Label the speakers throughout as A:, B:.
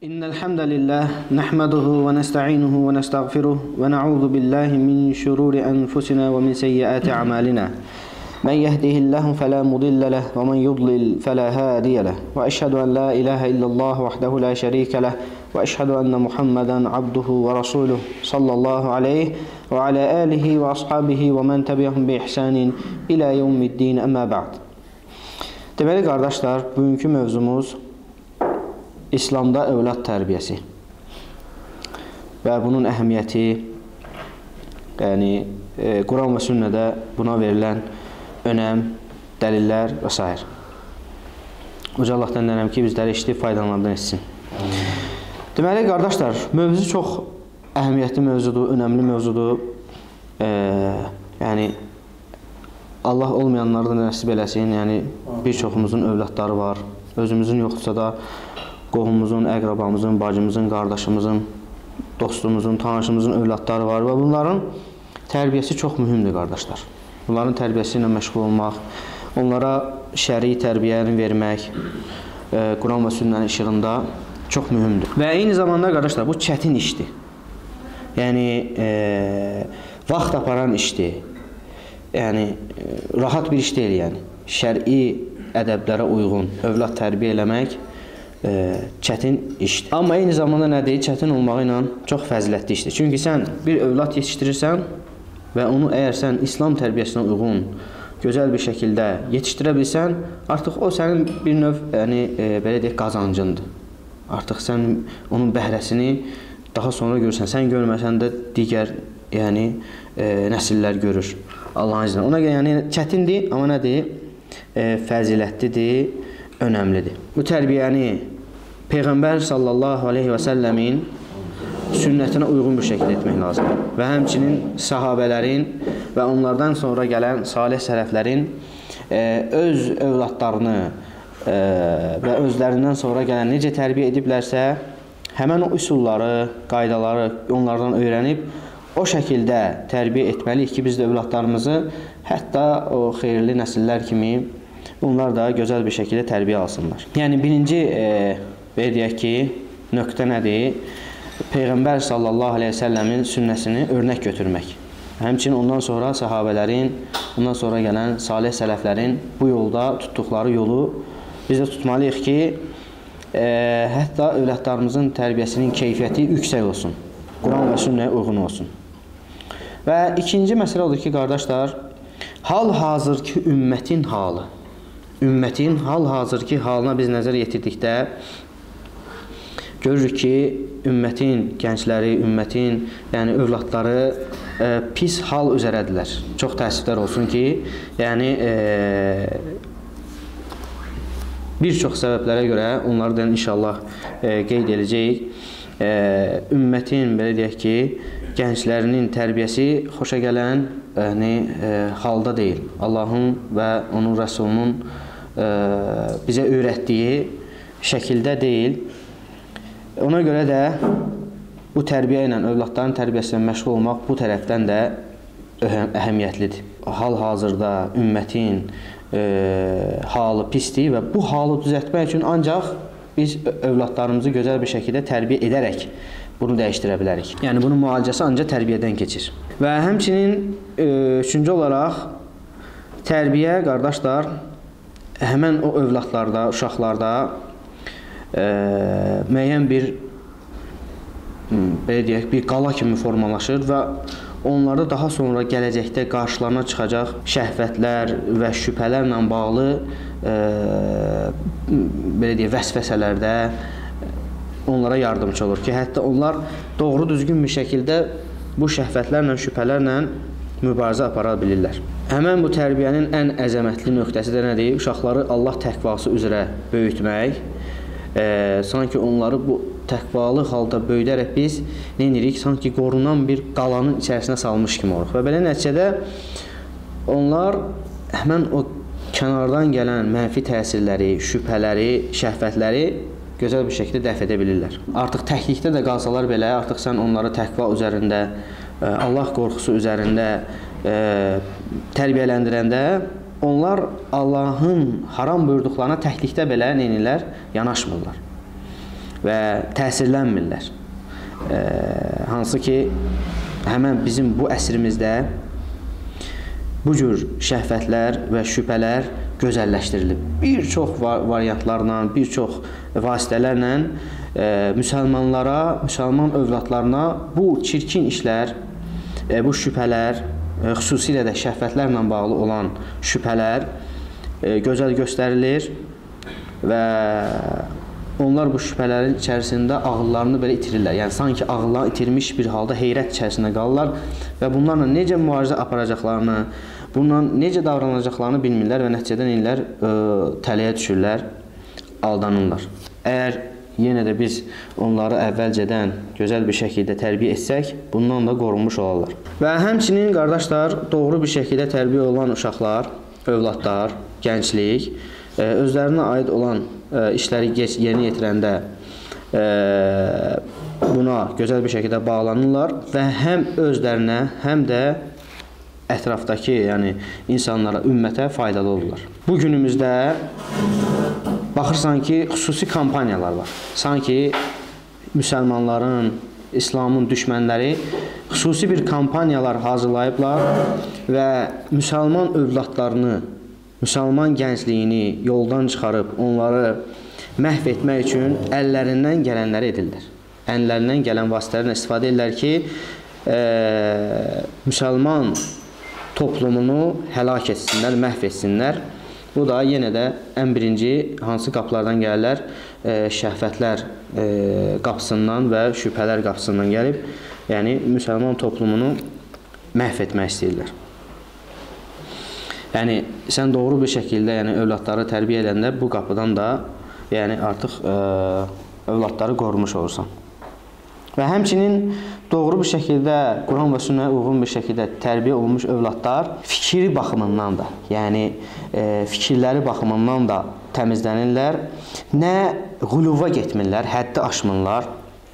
A: إن الحمد لله نحمده ونستعينه ونستغفره ونعوذ بالله من شرور أنفسنا ومن سيئات أعمالنا من يهده الله فلا مضل له ومن يضلل فلا هادي له وأشهد أن لا إله إلا الله وحده لا شريك له وأشهد أن محمدا عبده ورسوله صلى الله عليه وعلى آله وأصحابه ومن تبعهم بإحسان إلى يوم الدين أما بعد. Deməli qardaşlar, bugünkü mövzumuz İslamda övlad tərbiyəsi və bunun əhəmiyyəti, yəni Quran və sünnədə buna verilən önəm, dəlillər və s. Uca Allahdan dilənirəm ki, bizləri eşidib faydalanlardan etsin. Deməli qardaşlar, mövzu çox əhəmiyyətli mövzudur, önəmli mövzudur. Yəni Allah olmayanları da nəsib eləsin. Yəni bir çoxumuzun övladları var. Özümüzün yoxdursa da qohumumuzun, əqrabamızın, bacımızın, qardaşımızın, dostumuzun, tanışımızın övladları var və bunların tərbiyəsi çox mühümdür qardaşlar. Bunların tərbiyəsi ilə məşğul olmaq, onlara şəri tərbiyəni vermək, Quran və sünnənin işığında çox mühümdür. Və eyni zamanda qardaşlar, bu çətin işdir. Yəni vaxt aparan işdir. Yəni rahat bir iş deyil, yəni şəri ədəblərə uyğun övlad tərbiyə eləmək çətin işdir. Amma eyni zamanda nədir? Çətin olmağı ilə çox fəzilətli işdir. Çünki sən bir övlad yetişdirirsən və onu əgər sən İslam tərbiyəsinə uyğun, gözəl bir şəkildə yetişdirə bilsən, artıq o sənin bir növ, yəni belə deyək, qazancındır. Artıq sən onun bəhrəsini daha sonra görürsən. Sən görməsən də digər, yəni nəsillər görür Allahın izni. Ona görə yəni çətindir, amma nədir? Fəzilətlidir, önəmlidir. Bu tərbiyəni Peyğəmbər sallallahu aleyhi və səlləmin sünnətinə uyğun bir şəkildə etmək lazımdır. Və həmçinin sahabələrin və onlardan sonra gələn salih sələflərin öz övladlarını və özlərindən sonra gələn necə tərbiyə ediblərsə, həmən o üsulları, qaydaları onlardan öyrənib o şəkildə tərbiyə etməliyik ki, biz də övladlarımızı hətta o xeyirli nəsillər kimi onlar da gözəl bir şəkildə tərbiyə alsınlar. Yəni birinci deyək ki, nöqtə nədir? Peyğəmbər sallallahu aleyhi və səlləmin sünnəsini örnək götürmək. Həmçinin ondan sonra səhabələrin, ondan sonra gələn salih sələflərin bu yolda tutduqları yolu biz də tutmalıyıq ki, hətta övladlarımızın tərbiyəsinin keyfiyyəti yüksək olsun. Quran və sünnəyə uyğun olsun. Və ikinci məsələ odur ki, qardaşlar, hal-hazırki ümmətin halı. Ümmətin hal-hazırki halına biz nəzər yetirdikdə görürük ki, ümmətin gəncləri, ümmətin, yəni övladları pis hal üzərədirlər. Çox təəssüflər olsun ki, yəni bir çox səbəblərə görə onları da inşallah qeyd edəcəyik. Ümmətin, belə deyək ki, gənclərinin tərbiyəsi xoşa gələn halda deyil. Allahın və onun Rəsulunun bizə öyrətdiyi şəkildə deyil. Ona görə də bu tərbiyə ilə, övladların tərbiyəsindən məşğul olmaq bu tərəfdən də əhəmiyyətlidir. Hal-hazırda ümmətin halı pisdir və bu halı düzəltmək üçün ancaq biz övladlarımızı gözəl bir şəkildə tərbiyə edərək bunu dəyişdirə bilərik. Yəni, bunun müalicəsi ancaq tərbiyədən keçir. Və həmçinin üçüncü olaraq tərbiyə, qardaşlar, həmən o övladlarda, uşaqlarda müəyyən bir, belə deyək, bir qala kimi formalaşır və onlarda daha sonra gələcəkdə qarşılarına çıxacaq şəhvətlər və şübhələrlə bağlı belə deyək, vəsvəsələrdə onlara yardımcı olur ki, hətta onlar doğru düzgün bir şəkildə bu şəhvətlərlə, şübhələrlə mübarizə apara bilirlər. Həmən bu tərbiyənin ən əzəmətli nöqtəsi də nədir? Uşaqları Allah təqvası üzrə böyütmək. Sanki onları bu təqvalı halda böyüdərək biz nə edirik? Sanki qorunan bir qalanın içərisinə salmış kimi oluruq. Və belə nəticədə onlar həmən o kənardan gələn mənfi təsirləri, şübhələri, şəhvətləri gözəl bir şəkildə dəf edə bilirlər. Artıq təklikdə də qalsalar belə, artıq sən onları təqva üzərində, Allah qorxusu üzərində tərbiyələndirəndə onlar Allahın haram buyurduqlarına təklikdə belə neynirlər? Yanaşmırlar. və təsirlənmirlər. Hansı ki, həmən bizim bu əsrimizdə bu cür şəhvətlər və şübhələr gözəlləşdirilib. Bir çox variantlarla, bir çox vasitələrlə müsəlmanlara, müsəlman övladlarına bu çirkin işlər, bu şübhələr, xüsusilə də şəhvətlərlə bağlı olan şübhələr gözəl göstərilir və onlar bu şübhələrin içərisində ağıllarını belə itirirlər. Yəni, sanki ağıllarını itirmiş bir halda heyrət içərisində qalırlar və bunlarla necə mübarizə aparacaqlarını, bununla necə davranacaqlarını bilmirlər və nəticədə neyirlər? Tələyə düşürlər, aldanırlar. Əgər yenə də biz onları əvvəlcədən gözəl bir şəkildə tərbiyə etsək, bundan da qorunmuş olarlar. Və həmçinin, qardaşlar, doğru bir şəkildə tərbiyə olan uşaqlar, övladlar, gənclik, özlərinə aid olan işləri yerinə yetirəndə buna gözəl bir şəkildə bağlanırlar və həm özlərinə, həm də ətrafdakı, yəni insanlara, ümmətə faydalı olurlar. Bu günümüzdə baxırsan ki, xüsusi kampaniyalar var. Sanki müsəlmanların, İslamın düşmənləri xüsusi bir kampaniyalar hazırlayıblar və müsəlman övladlarını, müsəlman gəncliyini yoldan çıxarıb onları məhv etmək üçün əllərindən gələnləri edirlər. Əllərindən gələn vasitələrlə istifadə edirlər ki, müsəlman toplumunu həlak etsinlər, məhv etsinlər. Bu da yenə də ən birinci hansı qapılardan gəlirlər? Şəhvətlər qapısından və şübhələr qapısından gəlib, yəni müsəlman toplumunu məhv etmək istəyirlər. Yəni, sən doğru bir şəkildə övladları tərbiyə edəndə bu qapıdan da artıq övladları qorumuş olursan. Və həmçinin doğru bir şəkildə, Quran və sünnəyə uyğun bir şəkildə tərbiyə olunmuş övladlar fikri baxımından da, yəni fikirləri baxımından da təmizlənirlər. Nə quluva getmirlər, həddi aşmırlar,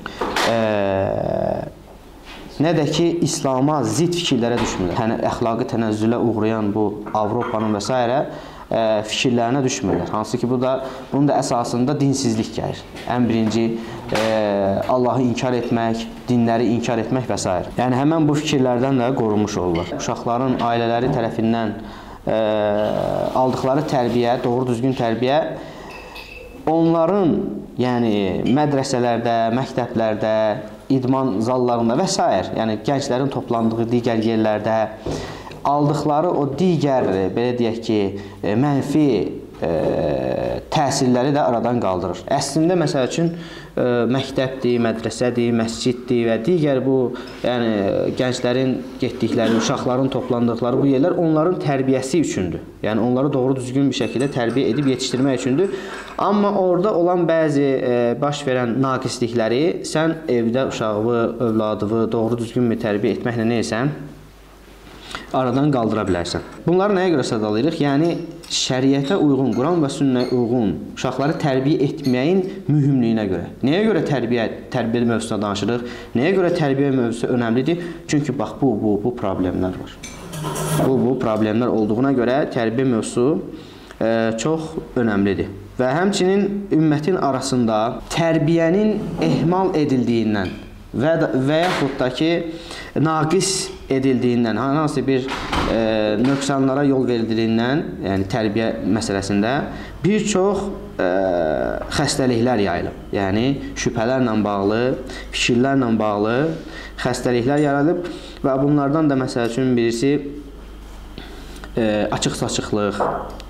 A: nə də ki, İslama zid fikirlərə düşmürlər. Əxlaqi tənəzzülə uğrayan bu Avropanın və s. Fikirlərinə düşmürlər. Hansı ki, bunun da əsasında dinsizlik gəlir. Ən birinci, Allahı inkar etmək, dinləri inkar etmək və s. Yəni, həmən bu fikirlərdən də qorunmuş olurlar. Uşaqların ailələri tərəfindən aldıqları tərbiyə, doğru düzgün tərbiyə, onların mədrəsələrdə, məktəblərdə, idman zallarında və s. Yəni, gənclərin toplandığı digər yerlərdə aldıqları o digər, belə deyək ki, mənfi təsirləri də aradan qaldırır. Əslində, məsəl üçün, məktəbdir, mədrəsədir, məsciddir və digər bu, gənclərin getdikləri, uşaqların toplandıqları bu yerlər onların tərbiyəsi üçündür. Yəni, onları doğru düzgün bir şəkildə tərbiyə edib yetişdirmək üçündür. Amma orada olan bəzi baş verən naqislikləri sən evdə uşağı, övladını doğru düzgün bir tərbiyə etməklə neysən? Aradan qaldıra bilərsən. Bunları nəyə görə sadalayırıq? Yəni, şəriətə uyğun, Quran və sünnəyə uyğun uşaqları tərbiyə etməyin mühümlüyünə görə. Nəyə görə tərbiyə mövzusuna danışırıq? Nəyə görə tərbiyə mövzusu önəmlidir? Çünki, bax, bu problemlər var. Bu problemlər olduğuna görə tərbiyə mövzusu çox önəmlidir. Və həmçinin ümmətin arasında tərbiyənin ehmal edildiyindən və yaxud da ki, naqis edildiyindən, hansı bir nöqsanlara yol verildiyindən, yəni tərbiyə məsələsində bir çox xəstəliklər yayılıb. Yəni, şübhələrlə bağlı, fikirlərlə bağlı xəstəliklər yayılıb və bunlardan da məsəl üçün birisi açıq-saçıqlıq,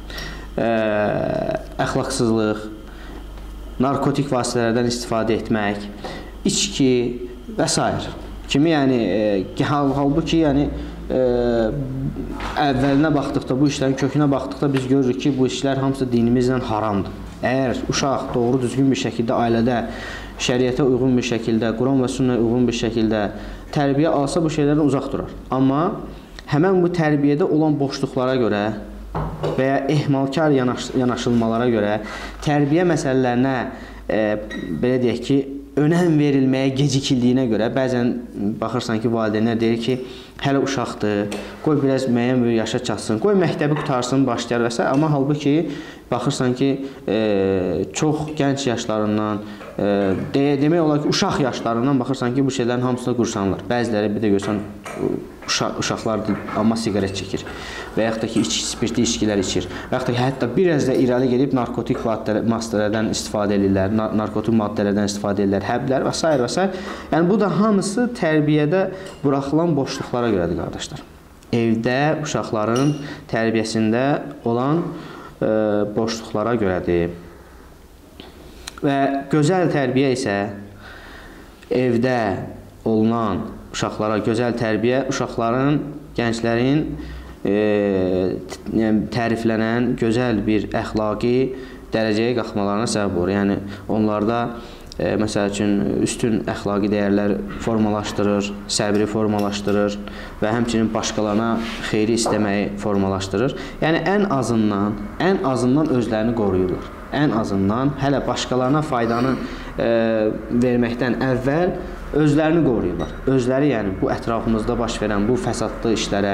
A: əxlaqsızlıq, narkotik vasitələrdən istifadə etmək, içki və s. Kimi, halbuki, əvvəlinə baxdıqda, bu işlərin kökünə baxdıqda biz görürük ki, bu işlər hamısı dinimizlə haramdır. Əgər uşaq doğru düzgün bir şəkildə ailədə, şəriətə uyğun bir şəkildə, Quran və sünnəyə uyğun bir şəkildə tərbiyə alsa, bu şeylərdən uzaq durar. Amma həmən bu tərbiyədə olan boşluqlara görə və ya ehmalkar yanaşılmalara görə tərbiyə məsələlərinə, belə deyək ki, önəm verilməyə gecikildiyinə görə bəzən baxırsan ki, valideynlər deyir ki, hələ uşaqdır, qoy biraz müəyyən bir yaşa çatsın, qoy məktəbi qutarsın, başlayar və s. Amma halbuki baxırsan ki, çox gənc yaşlarından, demək olar ki, uşaq yaşlarından baxırsan ki, bu şeylərin hamısını qursanlar. Bəziləri bir də görsən, uşaqlardır, amma siqaret çəkir və yaxud da ki, spirtli içkilər içir və yaxud da ki, hətta biraz da irəli gedib narkotik maddələrdən istifadə edirlər, narkotik maddələrdən istifadə edirlər, həblər və s. və s. Yəni, bu da hamısı tərbiyədə buraxılan boşluqlara görədir, qardaşlar. Evdə uşaqların tərbiyəsində olan boşluqlara görədir. Və gözəl tərbiyə isə evdə olunan uşaqlara gözəl tərbiyə, uşaqların, gənclərin təriflənən gözəl bir əxlaqi dərəcəyə qalxmalarına səbəb olur. Yəni, onlarda məsəl üçün üstün əxlaqi dəyərlər formalaşdırır, səbri formalaşdırır və həmçinin başqalarına xeyri istəməyi formalaşdırır. Yəni, ən azından özlərini qoruyurlar. Ən azından hələ başqalarına faydanı verməkdən əvvəl özlərini qoruyurlar. Özləri, yəni bu ətrafımızda baş verən bu fəsadlı işlərə,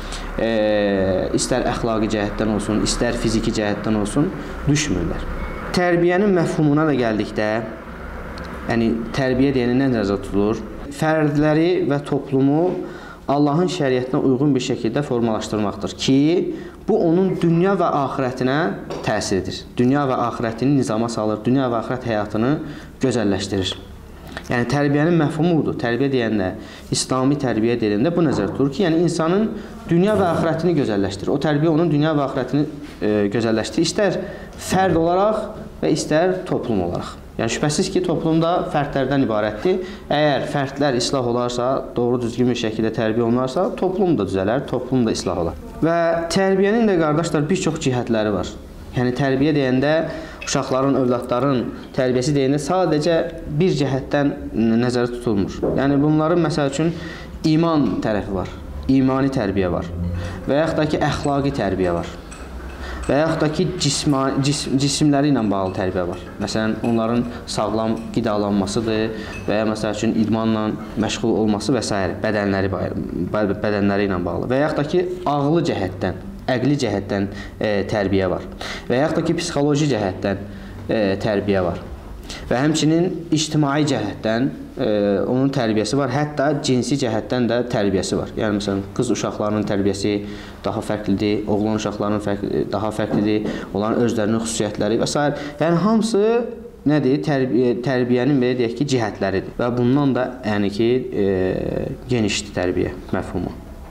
A: istər əxlaqi cəhətdən olsun, istər fiziki cəhətdən olsun, düşmürlər. Tərbiyənin məfhumuna da gəldikdə, yəni tərbiyə deyəni nə nəzərdə tutulur? Fərdləri və toplumu Allahın şəriətinə uyğun bir şəkildə formalaşdırmaqdır ki, bu onun dünya və axirətinə təsir edir. Dünya və axirətini nizama salır, dünya və axirət həyatını gözəlləşdirir. Yəni, tərbiyənin məfhumu budur. Tərbiyə deyəndə, İslami tərbiyə deyəndə bu nəzərdə tutulur ki, yəni insanın dünya və axirətini gözəlləşdirir. O tərbiyə onun dünya və axirətini gözəlləşdirir. İstər fərd olaraq və istər toplum olaraq. Yəni, şübhəsiz ki, toplumda fərdlərdən ibarətdir. Əgər fərdlər islah olarsa, doğru düzgün bir şəkildə tərbiyə olunarsa, toplum da düzələr, toplum da islah olar. Və tərbiyənin də, qardaşlar, bir çox cihətləri var. Yəni, tərbiyə deyəndə, uşaqların, övladların tərbiyəsi deyəndə sadəcə bir cəhətdən nəzərdə tutulmur. Yəni, bunların, məsəl üçün, iman tərəfi var, imani tərbiyə var və yaxud da ki, əxlaqi tərbiyə var. Və yaxud da ki, cisimləri ilə bağlı tərbiyə var. Məsələn, onların sağlam qidalanmasıdır və ya məsəl üçün idmanla məşğul olması və s. bədənləri ilə bağlı. Və yaxud da ki, ağlı cəhətdən, əqli cəhətdən tərbiyə var. Və yaxud da ki, psixoloji cəhətdən tərbiyə var. Və həmçinin ictimai cəhətdən onun tərbiyəsi var, hətta cinsi cəhətdən də tərbiyəsi var. Yəni, məsələn, qız uşaqlarının tərbiyəsi daha fərqlidir, oğlan uşaqlarının daha fərqlidir, onların özlərinin xüsusiyyətləri və s. Yəni, hamısı nədir? Tərbiyənin, belə deyək ki, cihətləridir. Və bundan da, yəni ki, genişdir tərbiyə məfhumu.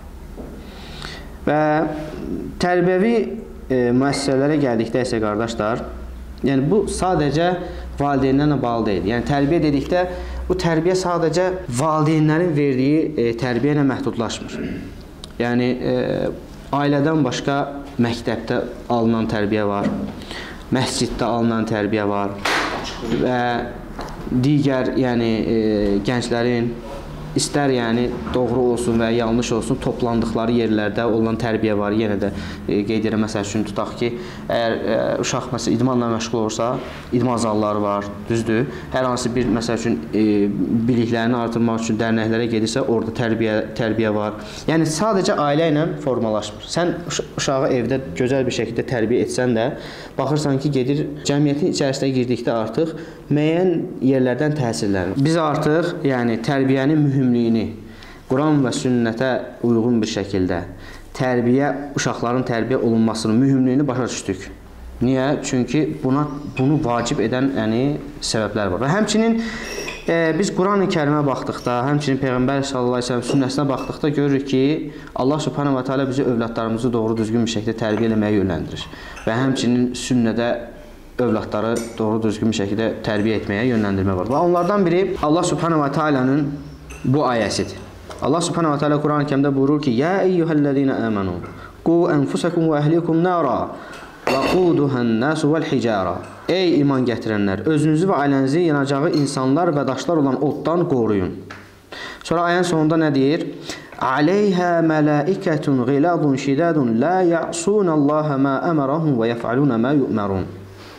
A: Və tərbiyəvi müəssisələrə gəldikdə isə, qardaşlar, yəni, bu sadəcə valideynlərlə bağlı deyil. Yəni, tərbiyə dedikdə, bu tərbiyə sadəcə valideynlərin verdiyi tərbiyə ilə məhdudlaşmır. Yəni, ailədən başqa məktəbdə alınan tərbiyə var, məsciddə alınan tərbiyə var və digər, yəni, gənclərin istər yəni doğru olsun və ya yanlış olsun, toplandıqları yerlərdə olan tərbiyə var. Yenə də qeyd edirəm, məsəl üçün tutaq ki, əgər uşaq məsələn idmanla məşğul olursa, idman zalları var, düzdür. Hər hansı bir məsəl üçün biliklərini artırmaq üçün dərnəklərə gedirsə, orada tərbiyə var. Yəni sadəcə ailə ilə formalaşmır. Sən uşağı evdə gözəl bir şəkildə tərbiyə etsən də, baxırsan ki, gedir cəmiyyətin içərisinə girdikdə artıq müəyyən yerlərdən təsirlənir. Biz artıq yəni tərbiyənin mühümlüyünü Quran və sünnətə uyğun bir şəkildə uşaqların tərbiyə olunmasının mühümlüyünü başa düşdük. Niyə? Çünki bunu vacib edən səbəblər var. Və həmçinin biz Quran-ı Kərimə baxdıqda, həmçinin Peyğəmbər sallallahu əleyhi və səlləm sünnəsinə baxdıqda görürük ki, Allah subhanahu və teala bizi övladlarımızı doğru düzgün bir şəkildə tərbiyə etməyə yönləndirir. Və həmçinin sünnədə övladları doğru düzgün bir şəkildə tərbiyə etməyə yönləndirmə var. Və onlardan biri Allah subhanahu və teala'nın bu ayəsidir. Allah subhanahu və teala Quran-ı Kərimdə buyurur ki: "Ya eyyuhellezine amanu qu enfusakum və ehlikum nara və quduhan-nasu vel-hicara." Ey iman gətirənlər, özünüzü və ailənizi yanacağı insanlar və daşlar olan oddan qoruyun. Sonra ayənin sonunda nə deyir? "Aleyha mələikətun ğiladun şidadun la ya'sunallaha ma amarahum və yef'aluna ma yu'marun."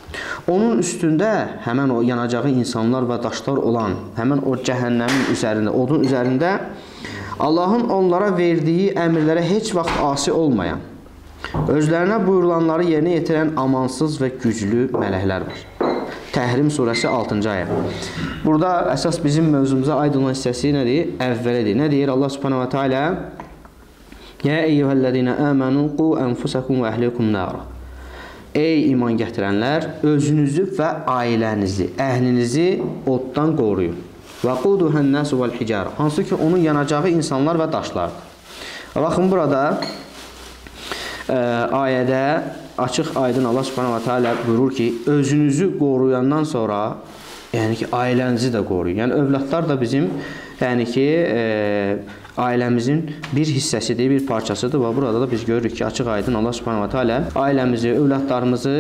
A: Onun üstündə həmən o yanacağı insanlar və daşlar olan, həmən o cəhənnəmin üzərində, odun üzərində Allahın onlara verdiyi əmrlərə heç vaxt asi olmayan, özlərinə buyurulanları yerinə yetirən amansız və güclü mələklər var. Təhrim surəsi 6-cı ayə. Burada əsas bizim mövzumuza aid olan hissəsi nədir? Əvvəlidir. Nə deyir Allah subhanahu wa ta'ala? Yə eyyuhəl-ləzīnə əmənu qu ənfusakum və əhlikum nara. Ey iman gətirənlər, özünüzü və ailənizi, əhlinizi oddan qoruyun. Və quduhən-nəsu vəl-hicara. Hansı ki, onun yanacağı insanlar və daşlardır. Baxın, burada ayədə açıq aydın Allah subhanahu wa ta'ala buyurur ki, özünüzü qoruyandan sonra, yəni ki, ailənizi də qoruyun. Yəni, övladlar da bizim, yəni ki, ailəmizin bir hissəsidir, bir parçasıdır və burada da biz görürük ki, açıq aydın Allah subhanahu wa ta'ala ailəmizi, övladlarımızı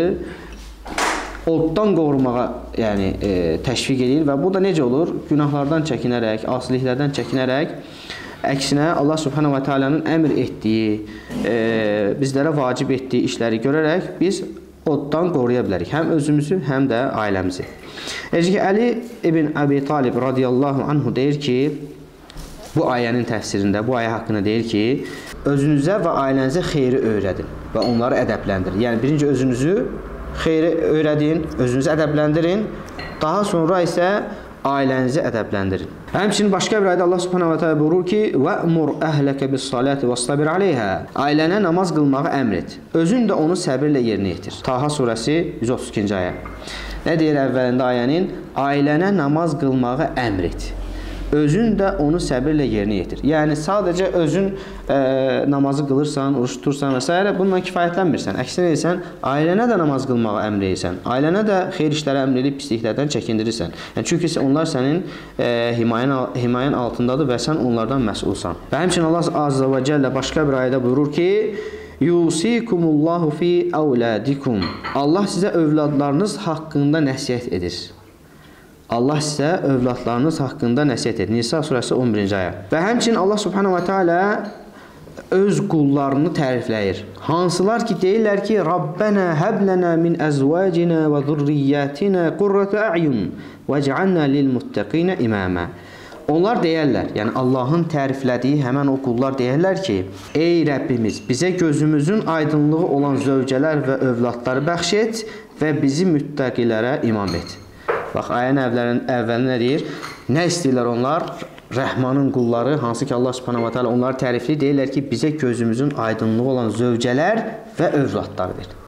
A: oddan qorumağa yəni, təşviq edir və bu da necə olur? Günahlardan çəkinərək, asiliklərdən çəkinərək, əksinə Allah subhanahu wa ta'alanın əmr etdiyi, bizlərə vacib etdiyi işləri görərək biz oddan qoruya bilərik. Həm özümüzü, həm də ailəmizi. Necə ki, Əli ibn Əbi Talib radiyallahu anhu deyir ki, bu ayənin təfsirində, bu ayə haqqında deyir ki, özünüzə və ailənizə xeyri öyrədin və onları ədəbləndirin. Yəni, birinci özünüzü xeyri öyrədin, özünüzü ədəbləndirin, daha sonra isə ailənizi ədəbləndirin. Həmçinin başqa bir ayədə Allah subhanahu wa ta'ala buyurur ki, وَأْمُرْ أَهْلَكَ بِالصَّلَاةِ وَاصْطَبِرْ عَلَيْهَا. Ailənə namaz qılmağı əmr et. Özün də onu səbirlə yerinə yetir. Taha surəsi 132-ci ayə. Nə deyir əvvəlində ayənin? Ailənə namaz qılmağı əmr et. Özün də onu səbirlə yerinə yetir. Yəni, sadəcə özün namazı qılırsan, oruç tutursan və s. bununla kifayətlənmirsən. Əksinə edirsən, ailənə də namaz qılmağı əmr edirsən. Ailənə də xeyir işləri əmr edib pisliklərdən çəkindirirsən. Yəni, çünki onlar sənin himayən altındadır və sən onlardan məsulsan. Və həmçinin Allah Azza və Cəllə başqa bir ayədə buyurur ki, Yusikumullahu fi əvlədikum. Allah sizə övladlarınız haqqında nəsihət edir. Allah sizə övladlarınız haqqında nəsihət edir. Nisa surəsi 11-ci ayə. Və həmçinin Allah subhanahu wa ta'ala öz qullarını tərifləyir. Hansılar ki, deyirlər ki, Rabbənə həblənə min əzvəcina və zurriyyətinə qurrətə ə'yun və cəalnə lil-muttəqinə imamə. Onlar deyərlər, yəni Allahın təriflədiyi həmən o qullar deyərlər ki, ey Rəbbimiz, bizə gözümüzün aydınlığı olan zövcələr və övladları bəxş et və bizi müttəqilərə imam et. Bax, ayənin əvvəlində nə deyir? Nə istəyirlər onlar? Rəhmanın qulları, hansı ki Allah subhanahu wa ta'ala onları tərifli deyirlər ki, bizə gözümüzün aydınlığı olan zövcələr və övladlar ver.